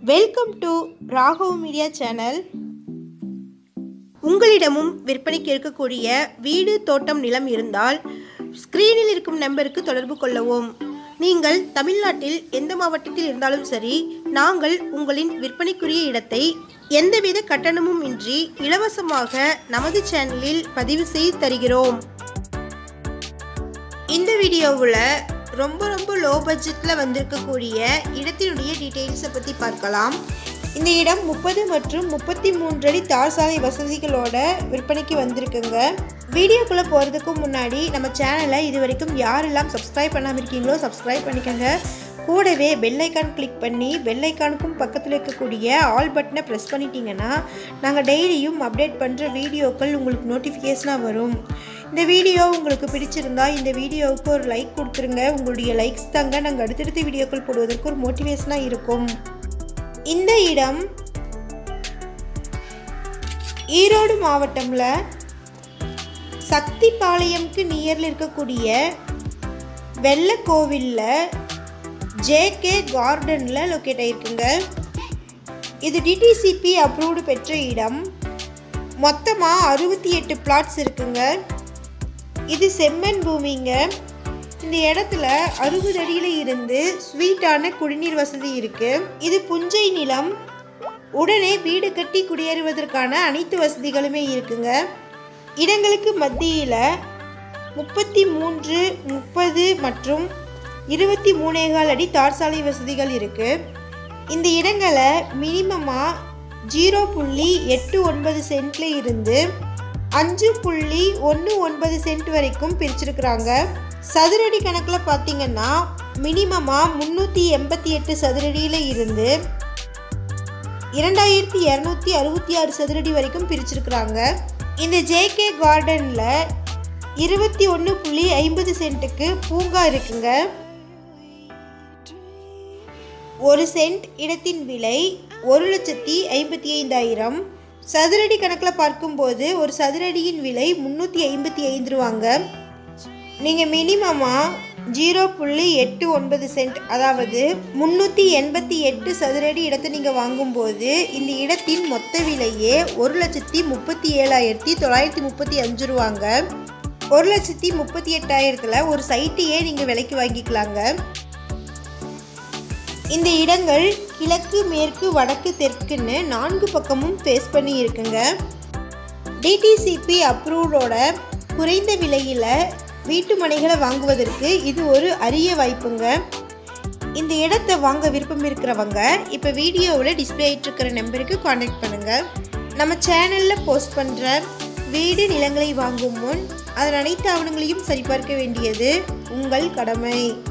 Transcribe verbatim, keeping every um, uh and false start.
Welcome to Raghav media channel. உங்களிடமும் விற்பனைக்கு இருக்கக்கூடிய வீடு தோட்டம் நிலம் இருந்தால் ஸ்கிரீனில் இருக்கும் நம்பருக்கு தொடர்பு கொள்ளவும். நீங்கள் தமிழ்நாட்டில் எந்த மாவட்டத்தில் இருந்தாலும் சரி, நாங்கள் உங்களின் விற்பனைக்குரிய இடத்தை எந்தவித கட்டணமும் இன்றி இலவசமாக நமது சேனலில் பதிவு செய்து தருகிறோம். இந்த வீடியோவில் ரொம்ப ரொம்ப லோ பட்ஜெட்டில் வந்திருக்கக்கூடிய இடத்தினுடைய டீட்டெயில்ஸை பற்றி பார்க்கலாம். இந்த இடம் முப்பது மற்றும் முப்பத்தி மூன்று அடி தார் சாலை வசதிகளோட விற்பனைக்கு வந்திருக்குங்க. வீடியோக்குள்ளே போகிறதுக்கு முன்னாடி நம்ம சேனலை இது வரைக்கும் யாரெல்லாம் சப்ஸ்கிரைப் பண்ணாமல் இருக்கீங்களோ சப்ஸ்கிரைப் பண்ணிக்கோங்க. கூடவே பெல் ஐக்கான் கிளிக் பண்ணி பெல் ஐக்கானுக்கும் பக்கத்தில் இருக்கக்கூடிய ஆல் பட்டனை ப்ரெஸ் பண்ணிட்டீங்கன்னா நாங்கள் டெய்லியும் அப்டேட் பண்ணுற வீடியோக்கள் உங்களுக்கு நோட்டிஃபிகேஷனாக வரும். இந்த வீடியோ உங்களுக்கு பிடிச்சிருந்தா இந்த வீடியோவுக்கு ஒரு லைக் கொடுத்துருங்க. உங்களுடைய லைக்ஸ் தாங்க நாங்கள் அடுத்தடுத்த வீடியோக்கள் போடுவதற்கு ஒரு மோட்டிவேஷனாக இருக்கும். இந்த இடம் ஈரோடு மாவட்டம்ல சக்திபாளையம்க்கு நியரில் இருக்கக்கூடிய வெள்ளக்கோவில்ல ஜேகே கார்டனில் லொக்கேட் ஆகிருக்குங்க. இது டிடிசிபி அப்ரூவ்டு பெற்ற இடம். மொத்தமாக அறுபத்தி எட்டு பிளாட்ஸ் இருக்குங்க. இது செம்மண் பூமிங்க. இந்த இடத்துல அறுபது அடியில் இருந்து ஸ்வீட்டான குடிநீர் வசதி இருக்குது. இது புஞ்சை நிலம். உடனே வீடு கட்டி குடியேறுவதற்கான அனைத்து வசதிகளுமே இருக்குங்க. இடங்களுக்கு மத்தியில் முப்பத்தி மூன்று முப்பது மற்றும் இருபத்தி மூணேகால் அடி தார் சாலை வசதிகள் இருக்குது. இந்த இடங்களை மினிமமாக ஜீரோ புள்ளி எட்டு ஒன்பது சென்ட்ல இருந்து அஞ்சு புள்ளி ஒன்று ஒன்பது சென்ட் வரைக்கும் பிரிச்சிருக்கிறாங்க. சதுரடி கணக்கில் பார்த்தீங்கன்னா மினிமமாக முந்நூற்றி எண்பத்தி எட்டு சதுரடியில் இருந்து இரண்டாயிரத்தி இரநூத்தி அறுபத்தி ஆறு சதுரடி வரைக்கும் பிரிச்சிருக்கிறாங்க. இந்த ஜேகே கார்டனில் இருபத்தி ஒன்று புள்ளி ஐம்பது சென்ட்டுக்கு பூங்கா இருக்குங்க. ஒரு சென்ட் இடத்தின் விலை ஒரு லட்சத்தி ஐம்பத்தி ஐந்தாயிரம். சதுரடி கணக்கில் பார்க்கும்போது ஒரு சதுரடியின் விலை முந்நூற்றி ஐம்பத்தி ஐந்து ரூபாங்க. நீங்கள் மினிமமாக ஜீரோ புள்ளி எட்டு ஒன்பது சென்ட், அதாவது முந்நூற்றி எண்பத்தி எட்டு சதுரடி இடத்தை நீங்கள் வாங்கும்போது இந்த இடத்தின் மொத்த விலையே ஒரு லட்சத்தி முப்பத்தி ஏழாயிரத்தி தொள்ளாயிரத்தி முப்பத்தி அஞ்சு ரூபாங்க. ஒரு லட்சத்தி முப்பத்தி எட்டாயிரத்தில் ஒரு சைட்டையே நீங்கள் விலைக்கு வாங்கிக்கலாங்க. இந்த இடங்கள் கிழக்கு மேற்கு வடக்கு தெற்குன்னு நான்கு பக்கமும் ஃபேஸ் பண்ணி இருக்குங்க. டிடிசிபி அப்ரூவ்டோட குறைந்த விலையில் வீட்டு மனைகளை வாங்குவதற்கு இது ஒரு அரிய வாய்ப்புங்க. இந்த இடத்தை வாங்க விருப்பம் இருக்கிறவங்க இப்போ வீடியோவில் டிஸ்பிளே ஆகிட்டு இருக்கிற நம்பருக்கு காண்டாக்ட் பண்ணுங்கள். நம்ம சேனலில் போஸ்ட் பண்ணுற வீடு நிலங்களை வாங்கும் முன் அதன் அனைத்து ஆவணங்களையும் சரிபார்க்க வேண்டியது உங்கள் கடமை.